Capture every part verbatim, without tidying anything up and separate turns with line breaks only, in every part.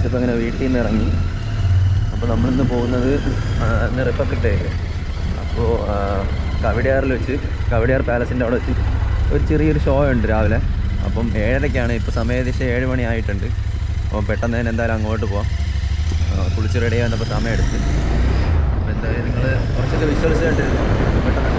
വിളിച്ചപ്പോൾ അങ്ങനെ വീട്ടിൽ നിന്ന് ഇറങ്ങി. അപ്പോൾ നമ്മളിന്ന് പോകുന്നത് ഇന്ന് റിപ്പബ്ലിക് ഡേ അല്ലേ. അപ്പോൾ കവടിയാറിൽ വെച്ച് കവടിയാർ പാലസിൻ്റെ അവിടെ വെച്ച് ഒരു ചെറിയൊരു ഷോ ഉണ്ട് രാവിലെ. അപ്പം ഏഴരയ്ക്കാണ്. ഇപ്പോൾ സമയം ഏകദേശം ഏഴ് മണി ആയിട്ടുണ്ട്. അപ്പോൾ പെട്ടെന്ന് തന്നെ എന്തായാലും അങ്ങോട്ട് പോവാം. കുളിച്ച് റെഡി ആകുന്നപ്പോൾ സമയം എടുത്ത്. അപ്പോൾ എന്തായാലും നിങ്ങൾ കുറച്ചൊക്കെ വിശ്വസിച്ച് കണ്ടിരുന്നു. പെട്ടെന്ന്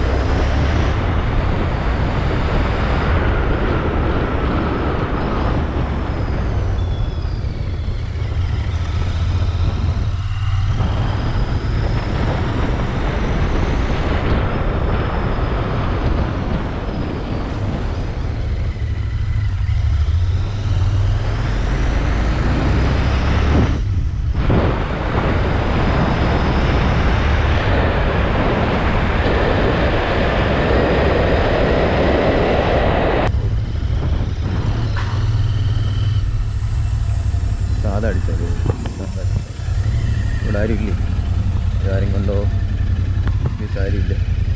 അടിച്ചത് ഇവിടെ ആരുമില്ലേ? ആരും കൊണ്ടോ ആരുമില്ല.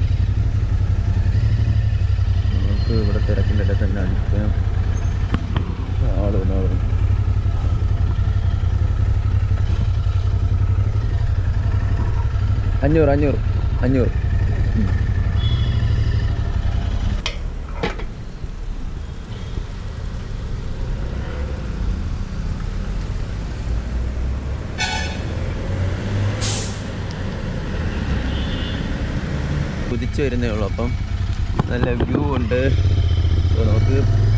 നമുക്ക് ഇവിടെ തിരക്കിൻ്റെ ഇടയിൽ തന്നെ അടിക്കാം. ആള് ആള് അഞ്ഞൂറ് അഞ്ഞൂറ് അഞ്ഞൂറ് കുതിച്ച് വരുന്നേ ഉള്ളൂ. അപ്പം നല്ല വ്യൂ ഉണ്ട്. സോ നമുക്ക്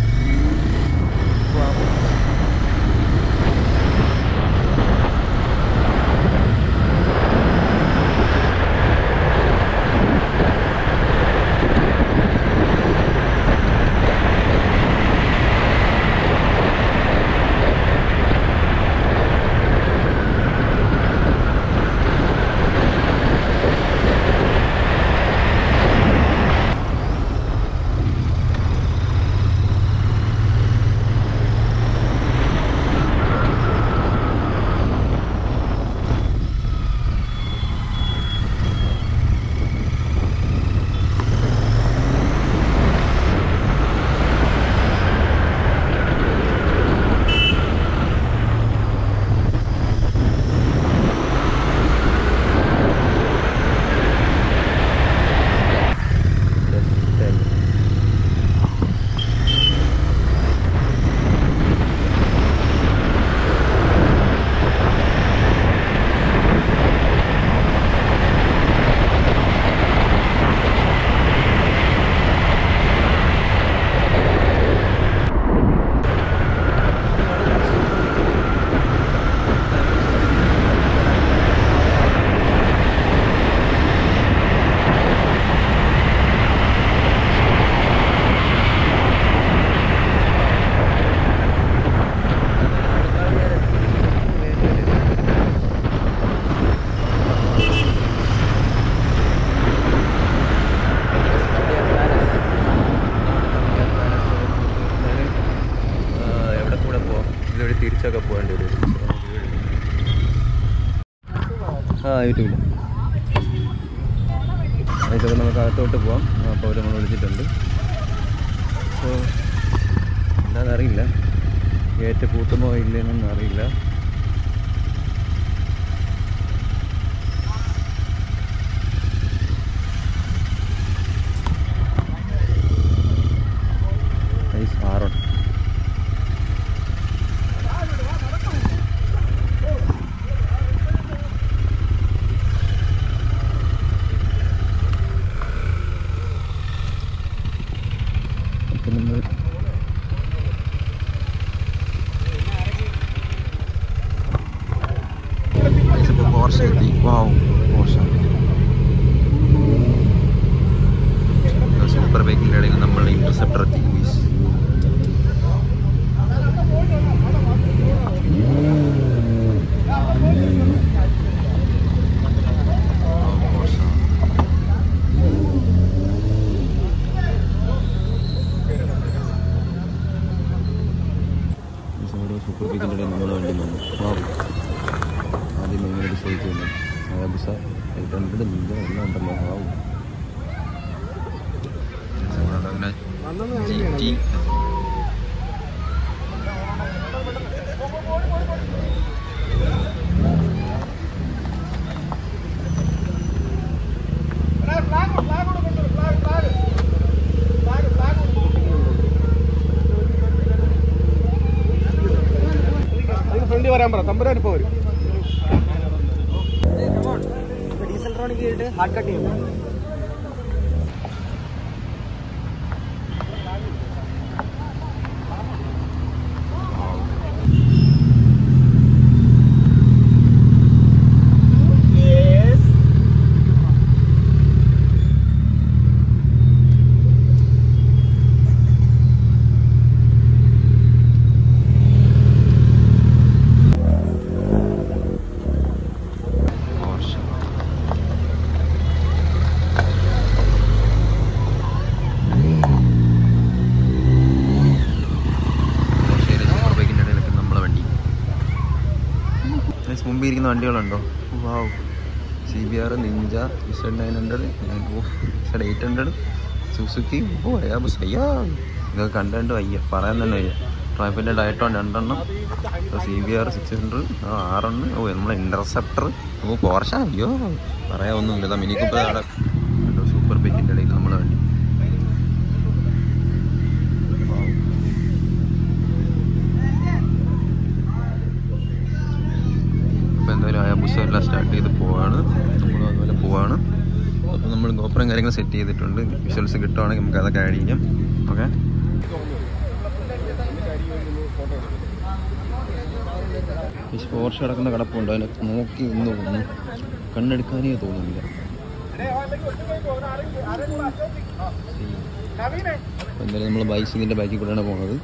തിരിച്ചൊക്കെ പോകേണ്ടി വരും. ആ യൂട്യൂബിൽ ഇതൊക്കെ നമുക്ക് അകത്തോട്ട് പോവാം. അപ്പോൾ അവർ നമ്മൾ വിളിച്ചിട്ടുണ്ട്. സോ എന്താണെന്നറിയില്ല, ഗേറ്റ് പൂട്ടുമോ ഇല്ലെന്നൊന്നും അറിയില്ല. ആറോ Porsche എത്തി. വാവ്, Porsche. സൂപ്പർ ബൈക്കിൻ്റെ ഇടയിൽ നമ്മൾ ഇന്റർസെപ്റ്റർ എത്തി. സൂപ്പർ ബൈക്കിൻ്റെ ഇടയിൽ നമ്മൾ വേണ്ടി വന്നു. വാവ്, ആദ്യം ഇങ്ങനെ ഡിസൈഡ് ചെയ്യുന്നു. ഹയാബുസ എയ്റ്റ് ഹൺഡ്രഡ് നിൻ്റെ എല്ലാം ഉണ്ടല്ലോ. ആവും
വണ്ടി വരാൻ പറ. തമ്പുരാൻ ഇപ്പോൾ വരും.
ഡീസൽ ട്രോണിക്ക് കേട്ട് ഹാർഡ് കട്ട് ചെയ്യുന്നു. മുമ്പിൽ ഇരിക്കുന്ന വണ്ടികളുണ്ടോ? Wow, C B R, Ninja, Z nine hundred, Z eight hundred, Suzuki. ഓ അയ്യാ ബസ് അയ്യാ, ഇതൊക്കെ കണ്ടുകൊണ്ട് വയ്യ, പറയാൻ തന്നെ വയ്യ. ട്രൈഫിൻ്റെ ഡയറ്റോ രണ്ടെണ്ണം, C B R six hundred, ആ ആറെണ്ണം. ഓ നമ്മളെ ഇൻ്റർസെപ്റ്റർ, ഓ പോർഷ. അയ്യോ പറയാനൊന്നുമില്ല. ഇതാ മിനി കൂപ്പർ അവിടെ സൂപ്പർ ബൈക്കിൻ്റെ ഇടയിൽ നമ്മളെ വണ്ടി. അപ്പോൾ എന്തായാലും ഹയാബുസ എല്ലാം സ്റ്റാർട്ട് ചെയ്ത് പോവാണ്. നമ്മൾ അതുപോലെ പോവാണ്. അപ്പോൾ നമ്മൾ ഗോപുരം കാര്യങ്ങൾ സെറ്റ് ചെയ്തിട്ടുണ്ട്. വിഷ്വൽസ് കിട്ടുവാണെങ്കിൽ നമുക്ക് അതൊക്കെ ആഡ് ചെയ്യാം. ഓക്കെ, ഈ പോർഷ കിടക്കുന്ന കിടപ്പുണ്ട്, അതിനെ നോക്കി ഒന്ന് തോന്നുന്നു, കണ്ണെടുക്കാനേ തോന്നുന്നില്ല. അപ്പോൾ എന്തായാലും നമ്മൾ ബൈസിങ്ങിൻ്റെ ബൈക്കിൽ കൂടെയാണ് പോകുന്നത്.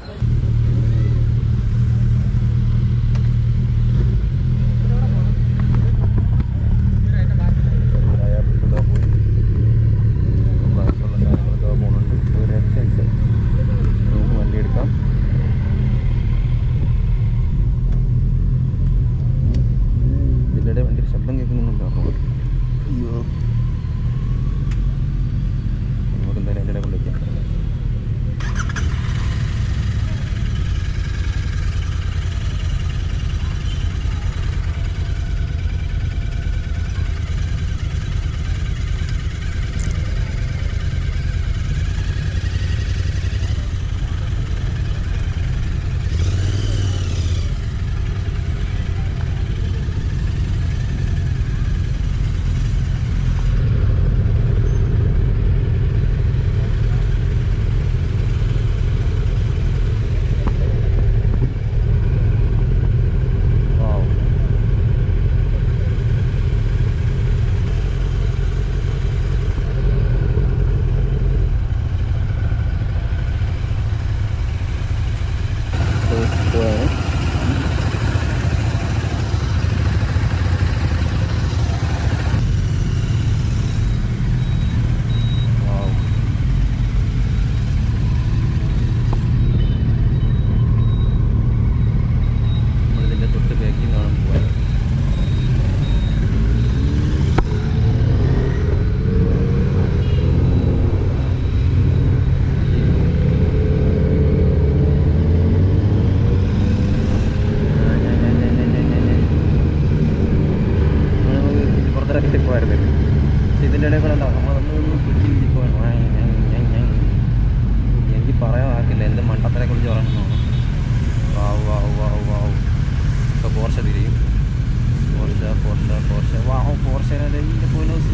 ഇതിൻ്റെ ഇടയിൽ കൂടെ ഉണ്ടാവും നമ്മളൊന്നും പിടിച്ചിരിക്കുവാണ്. എനിക്ക് പറയാൻ ആക്കില്ല എൻ്റെ മണ്ടത്തിനെ കുറിച്ച് പറയണമെന്ന്. വാവ് വാവ് വാവ് വാവ്. ഇപ്പോൾ പോർഷ തിരിയും. പോർഷ പോർഷ പോർഷ വാവ് പോർഷയുടെ പോലോസി.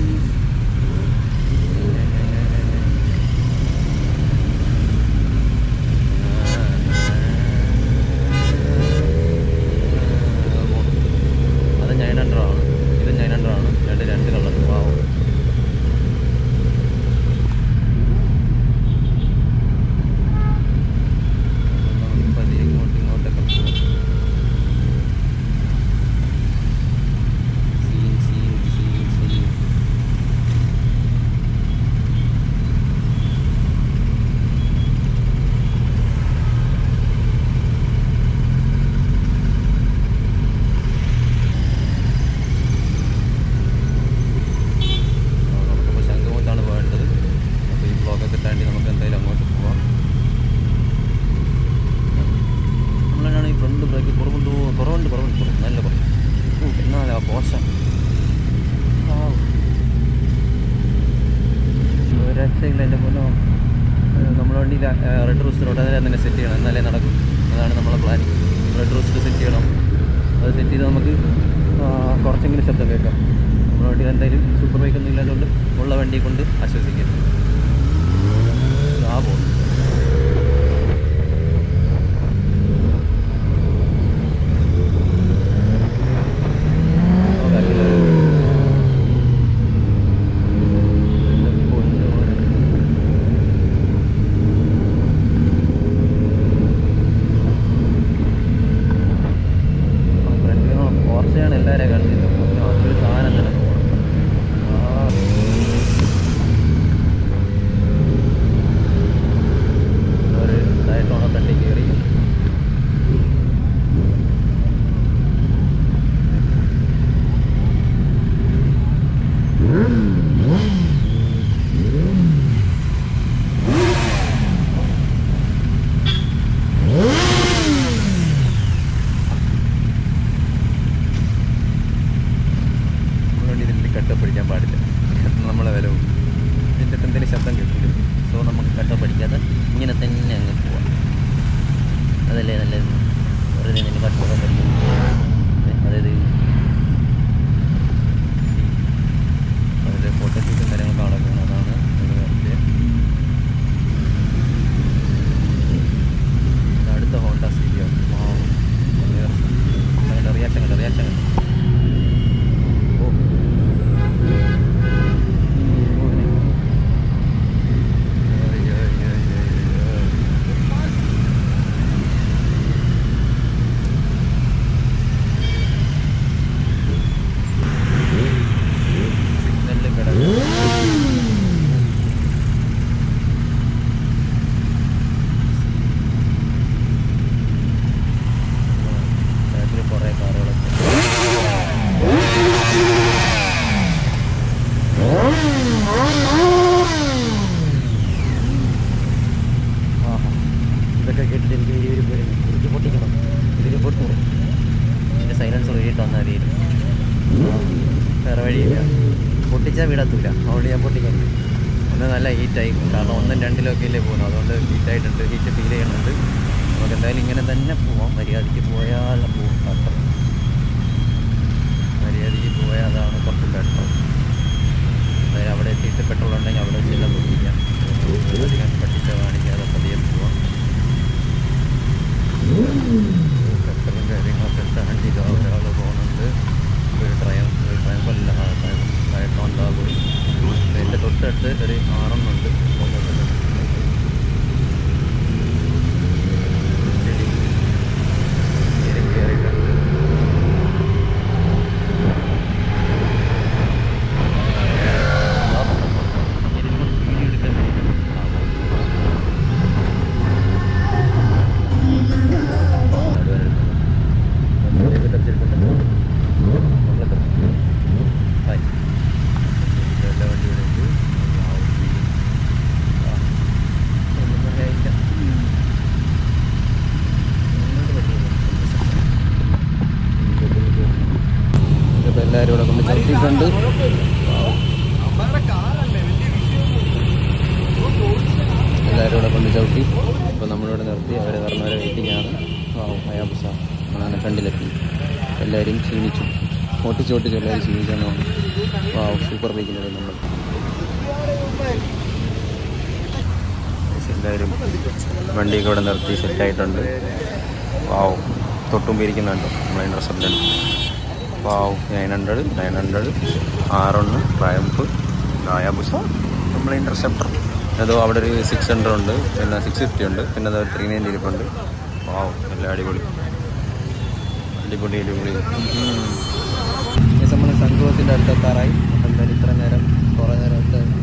അത് നയൻ ഹൺഡ്രഡ് ആണ്, ഇത് നയൻ ഹൺഡ്രഡ് ആണ്. രണ്ട് രണ്ട് കളർ. വാവ്. രക്ഷയില്ല എൻ്റെ മുന്നോ. നമ്മുടെ വണ്ടിയിൽ റെഡ് റൂസ്റ്റർ ഉടനെ തന്നെ സെറ്റ് ചെയ്യണം, എന്നാലേ നടക്കും. അതാണ് നമ്മളെ പ്ലാൻ. റെഡ് റൂസ്റ്റർ സെറ്റ് ചെയ്യണം, അത് സെറ്റ് ചെയ്ത് നമുക്ക് കുറച്ചെങ്കിലും ശബ്ദം കേൾക്കാം. നമ്മുടെ വണ്ടിയിൽ എന്തായാലും സൂപ്പർ ബൈക്കൊന്നും ഇല്ലാത്തതുകൊണ്ട് ഉള്ള വണ്ടിയെ കൊണ്ട് ആശ്വസിക്കുന്നു. ആ പോകും എല്ലാവരെയും കണ്ടില്ല. മറ്റൊരു സാധനം തന്നെ ഒരു ഡയറ്റോണ തട്ടി കയറി കട്ട പിടിക്കാൻ പാടില്ല. നമ്മളെ വില ഇതിൻ്റെ എന്തെങ്കിലും ശബ്ദം കേൾക്കില്ല. സോ നമുക്ക് കട്ട പിടിക്കാതെ ഇങ്ങനെ തന്നെ അങ്ങ് പോവാം. അതല്ലേ നല്ലത്. വെറുതെ നിന്നെ കട്ടൊക്കെ പഠിക്കും. അതായത് അതിൻ്റെ ഫോട്ടോഷൂട്ടും കാര്യങ്ങളൊക്കെ നടക്കുന്നത് അതാണ് അടുത്ത ഹോണ്ട സീരിയോ. അതിൻ്റെ റിയാക്ഷൻ കണ്ട റിയാക്ഷൻ കണ്ട ഓ കുറേ കാറുകളൊക്കെ ഇതൊക്കെ കേട്ടിട്ട് എനിക്ക് വലിയൊരു പേര് കുറിച്ച് പൊട്ടിക്കണം. ഇതിൽ പൊട്ടും ഇതിൻ്റെ സൈലൻസർ എഴുതിയിട്ട് വന്നാൽ അറിയില്ല. വേറെ വഴിയില്ല. പൊട്ടിച്ചാൽ വിടത്തില്ല. അതുകൊണ്ട് ഞാൻ പൊട്ടിക്കുന്നു. ഒന്ന് നല്ല ഹീറ്റായി. കാരണം ഒന്നും രണ്ടിലൊക്കെ ഇല്ലേ പോകുന്നു. അതുകൊണ്ട് ഹീറ്റായിട്ടുണ്ട്. ഹീറ്റ് ഫീൽ ചെയ്യുന്നുണ്ട്. നമുക്ക് എന്തായാലും ഇങ്ങനെ തന്നെ പോവാം. മര്യാദയ്ക്ക് പോയാൽ പോവും. അത്ര മര്യാദയ്ക്ക് പോയാൽ അതാണ് കുറച്ച് ബെറ്റർ. അതായത് അവിടെ എത്തിയിട്ട് പെട്രോൾ ഉണ്ടെങ്കിൽ അവിടെ വെച്ചെല്ലാം പൊട്ടിക്കാം. അധികം പഠിച്ച കാണിക്കാതെ പതിയെ പോവാം. പെട്രോളും കാര്യങ്ങളൊക്കെ സ്റ്റാൻഡ് ചെയ്ത് ഒരാൾ പോകുന്നുണ്ട്. ഒരു ട്രയം ഒരു ട്രയമ്പല്ല ട്രയട്ടോണ്ടാ പോയി. എൻ്റെ തൊട്ടടുത്ത് ഒരു ആറെണ്ണുണ്ട്. കയറിയിട്ടുണ്ട്. എല്ലാവരും ഇവിടെ കൊണ്ട് ചവിട്ടിയിട്ടുണ്ട്. എല്ലാവരും ഇവിടെ കൊണ്ട് ചവിട്ടി. ഇപ്പോൾ നമ്മളിവിടെ നിർത്തി അവരെ പറഞ്ഞവരെ വെയിറ്റിംഗ് ആണ്. വാവും ഹയാബുസ അങ്ങനെ കണ്ടിലെത്തി. എല്ലാവരും ക്ഷീണിച്ചു. ഓട്ടിച്ച് ഓട്ടിച്ച് എല്ലാവരും ക്ഷീണിച്ചെന്നാണ്. വാവും സൂപ്പർ ബൈക്കിലൂടെ നമ്മൾ എല്ലാവരും വണ്ടിയൊക്കെ ഇവിടെ നിർത്തി സെറ്റായിട്ടുണ്ട്. വാവും തൊട്ടും ഇരിക്കുന്നുണ്ടോ നമ്മളെ interest. Wow nine hundred nine hundred ആറൊന്ന് ട്രയംഫ് ഹയാബുസ നമ്മളെ ഇൻ്റർസെപ്റ്റർ. അതോ അവിടെ ഒരു സിക്സ് ഹൺഡ്രഡ് ഉണ്ട്, പിന്നെ സിക്സ് ഫിഫ്റ്റി ഉണ്ട്, പിന്നെ അതൊരു ത്രീ നയൻറ്റി ഇരിപ്പുണ്ട്. വാവ് എല്ലാം അടിപൊളി അടിപൊളി അടിപൊളി. നമ്മൾ സംഗമത്തിൻ്റെ അടുത്തെത്താറായി. എന്തായാലും ഇത്ര നേരം കുറേ നേരം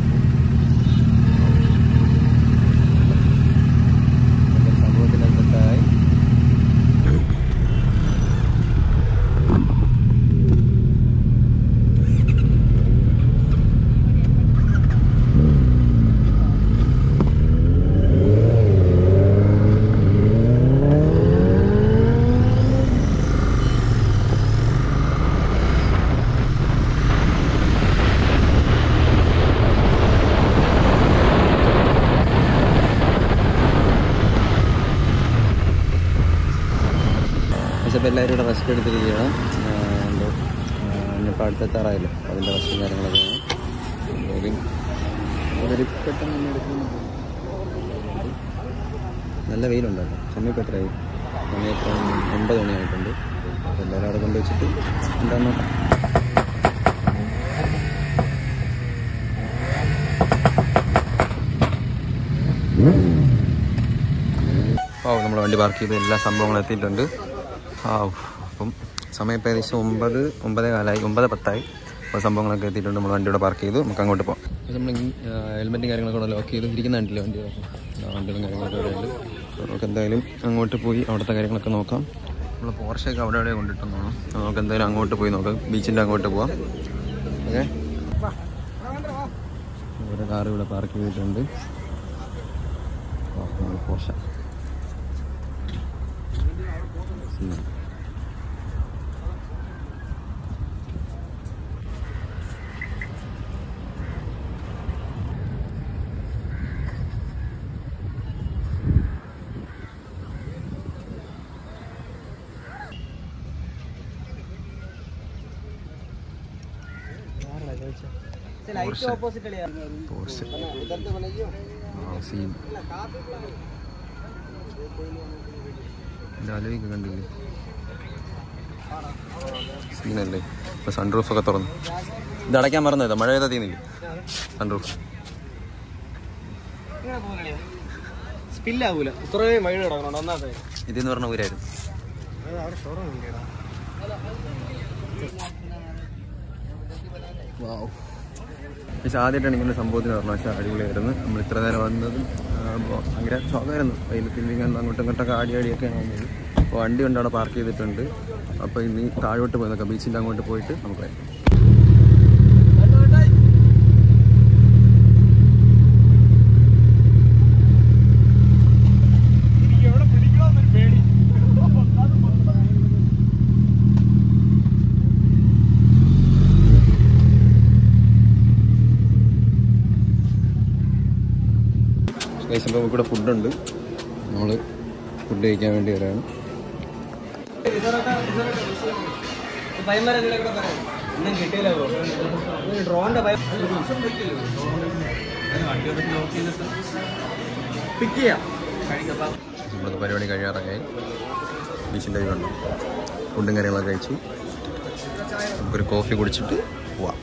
സംഗമത്തിൻ്റെ അടുത്തെത്താറായി. എല്ലാവരും ഇവിടെ റെസ്റ്റ് എടുത്തിരിക്കുകയാണ്. എന്തോ ഇന്നിപ്പോൾ അടുത്തെത്താറായല്ലോ, അതിൻ്റെ റെസ്റ്റും കാര്യങ്ങളൊക്കെയാണ്. എന്തായാലും ഒരു പെട്ടെന്ന് തന്നെ എടുക്കുന്നു. നല്ല വെയിലുണ്ട് കേട്ടോ. സമയം ഇപ്പോൾ എത്രയായി? സമയം എത്ര? ഒമ്പത് മണിയായിട്ടുണ്ട്. അപ്പോൾ എല്ലാവരും അവിടെ കൊണ്ടുവച്ചിട്ട് എന്താണെന്ന് നോക്കാം. ഓ നമ്മൾ വണ്ടി പാർക്ക് ചെയ്ത് എല്ലാ സംഭവങ്ങളും എത്തിയിട്ടുണ്ട്. ആ അപ്പം സമയം ഇപ്പോൾ ഏകദേശം ഒമ്പത് ഒമ്പതേ കാലമായി ഒമ്പത് പത്തായി. അപ്പോൾ സംഭവങ്ങളൊക്കെ എത്തിയിട്ടുണ്ട്. നമ്മൾ വണ്ടിയുടെ പാർക്ക് ചെയ്തു. നമുക്ക് അങ്ങോട്ട് പോകാം. നമ്മൾ ഹെൽമെറ്റും കാര്യങ്ങളൊക്കെ ഇവിടെ ലോക്ക് ചെയ്ത് ഇരിക്കുന്ന കണ്ടില്ല വണ്ടികളൊക്കെ. വണ്ടികളും കാര്യങ്ങളൊക്കെ ഇവിടെ ഉണ്ട്. നമുക്ക് എന്തായാലും അങ്ങോട്ട് പോയി അവിടുത്തെ കാര്യങ്ങളൊക്കെ നോക്കാം. നമ്മൾ പോർഷയൊക്കെ അവിടെ എവിടെ കൊണ്ടിട്ടെന്ന് തോന്നും. നമുക്ക് എന്തായാലും അങ്ങോട്ട് പോയി നോക്കാം. ബീച്ചിൻ്റെ അങ്ങോട്ട് പോവാം. ഓക്കെ, ഒരു കാർ ഇവിടെ പാർക്ക് ചെയ്തിട്ടുണ്ട്. പോർഷ ആലോചിക്കുക കണ്ടില്ലേ, സീനല്ലേ. ഇപ്പൊ സൺറൂഫ് ഒക്കെ തുറന്നു. ഇത് അടയ്ക്കാൻ മറന്നതാ, മഴ പെയ്താ തീന്നില്ലേ സൺറൂഫ്. ഇതെന്ന് പറഞ്ഞ ഊരായിരുന്നു. പക്ഷെ ആദ്യമായിട്ടാണ് ഇങ്ങനെ സംഭവത്തിന് പറഞ്ഞത്. പക്ഷേ അടിപൊളിയായിരുന്നു. നമ്മൾ ഇത്ര നേരം വന്നത് ഭയങ്കര ഷോക്കായിരുന്നു. വെയിലത്തിൽ അങ്ങോട്ടും ഇങ്ങോട്ടൊക്കെ ആടി ആടിയൊക്കെയാണ് വന്നത്. അപ്പോൾ വണ്ടി കൊണ്ട് അവിടെ പാർക്ക് ചെയ്തിട്ടുണ്ട്. അപ്പോൾ ഇനി താഴോട്ട് പോയി നോക്കാം. ബീച്ചിൻ്റെ അങ്ങോട്ട് പോയിട്ട് നമുക്ക് വരാം. ഇപ്പോൾ ഇവിടെ ഫുഡുണ്ട്. നമ്മൾ ഫുഡ് കഴിക്കാൻ വേണ്ടി വരാണ്. ഇവിടുത്തെ പരിപാടി കഴിയാറായി. ബീച്ചിൻ്റെ കണ്ടു ഫുഡും കാര്യങ്ങളൊക്കെ കഴിച്ചു. നമുക്കൊരു കോഫി കുടിച്ചിട്ട് പോവാം.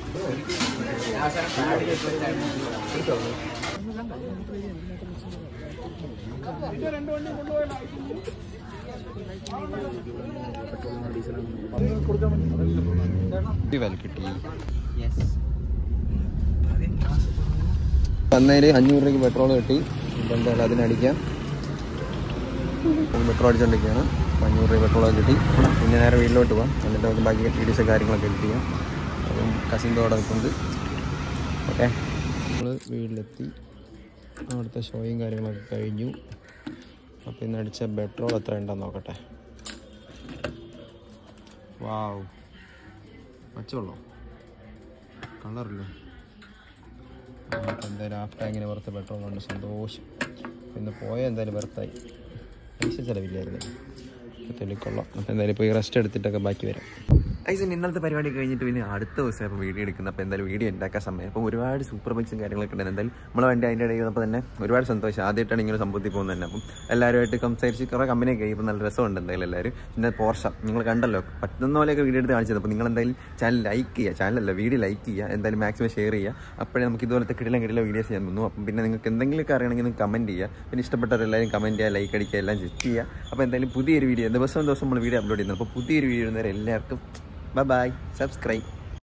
വന്നതിൽ അഞ്ഞൂറ് രൂപയ്ക്ക് പെട്രോൾ കിട്ടി. ഇപ്പം എന്തായാലും അതിനടിക്കാം. പെട്രോൾ അടിച്ചുകൊണ്ടിരിക്കുകയാണ്. അപ്പം അഞ്ഞൂറ് രൂപ പെട്രോളൊക്കെ കിട്ടി. പിന്നെ നേരെ വീട്ടിലോട്ട് പോകാം. എന്നിട്ട് നമുക്ക് ബാക്കി വീഡിയോസ് കാര്യങ്ങളൊക്കെ എഡിറ്റ് ചെയ്യാം. അപ്പം കസിൻ്റെ നിൽക്കുന്നത്. ഓക്കെ, നമ്മൾ വീട്ടിലെത്തി. അവിടുത്തെ ഷോയും കാര്യങ്ങളൊക്കെ കഴിഞ്ഞു. അപ്പോൾ ഇന്ന് അടിച്ച പെട്രോൾ എത്ര ഉണ്ടെന്ന് നോക്കട്ടെ. വാവ്, പച്ചവെള്ളോ കളറില്ലോ. എന്തായാലും ഹാഫ് ടാങ്കിന് പുറത്ത് പെട്രോൾ ഉണ്ട്. സന്തോഷം. ഇന്ന് പോയ എന്തായാലും വെറുത്തായി. പൈസ ചിലവില്ലായിരുന്നു. തെളിക്കൊള്ളാം. അപ്പോൾ എന്തായാലും പോയി റെസ്റ്റ് എടുത്തിട്ടൊക്കെ ബാക്കി വരാം. ഐസ് ഇന്നലത്തെ പരിപാടി കഴിഞ്ഞിട്ട് പിന്നെ അടുത്ത ദിവസം ഇപ്പോൾ വീഡിയോ എടുക്കുന്നത്. അപ്പോൾ എന്തായാലും വീഡിയോ ഉണ്ടാക്കാൻ സമയം. അപ്പോൾ ഒരുപാട് സൂപ്പർ ബൈക്സും കാര്യങ്ങളൊക്കെ ഉണ്ട്. എന്തായാലും നമ്മൾ വണ്ടി അതിൻ്റെ ഇടയിൽ വന്നപ്പോൾ തന്നെ ഒരുപാട് സന്തോഷം. ആദ്യമായിട്ടാണ് ഇങ്ങനെ സംഭവത്തിൽ പോകുന്നത് തന്നെ. അപ്പം എല്ലാവരുമായിട്ട് സംസാരിച്ച് കുറേ കമ്പനിയൊക്കെ ആയി. ഇപ്പോൾ നല്ല രസമുണ്ട് എന്തായാലും എല്ലാവരും. പിന്നെ പോർഷ നിങ്ങൾ കണ്ടല്ലോ, പറ്റുന്ന പോലെയൊക്കെ വീഡിയോ എടുത്ത് കാണിച്ചത്. അപ്പോൾ നിങ്ങൾ എന്തായാലും ചാനൽ ലൈക്ക് ചെയ്യുക. ചാനലല്ല, വീഡിയോ ലൈക്ക് ചെയ്യുക. എന്തായാലും മാക്സിമം ഷെയർ ചെയ്യുക. അപ്പോഴേ നമുക്ക് ഇതുപോലത്തെ കിടിലം കിടിലം വീഡിയോസ് ചെയ്യാൻ തോന്നുന്നു. അപ്പം പിന്നെ നിങ്ങൾക്ക് എന്തെങ്കിലുമൊക്കെ അറിയണമെങ്കിൽ നിങ്ങൾക്ക് കമൻറ്റ് ചെയ്യുക. പിന്നെ ഇഷ്ടപ്പെട്ടവരെല്ലാവരും കമൻറ്റ് ചെയ്യുക, ലൈക്ക് അടിക്കുക, എല്ലാം ചെക്ക് ചെയ്യുക. അപ്പോൾ എന്തായാലും പുതിയൊരു വീഡിയോ ദിവസം ദിവസം നമ്മൾ വീഡിയോ അപ്ലോഡ് ചെയ്യുന്നത്. അപ്പോൾ പുതിയൊരു വീഡിയോ ഇടുന്നവരെ എല്ലാവർക്കും bye bye, subscribe.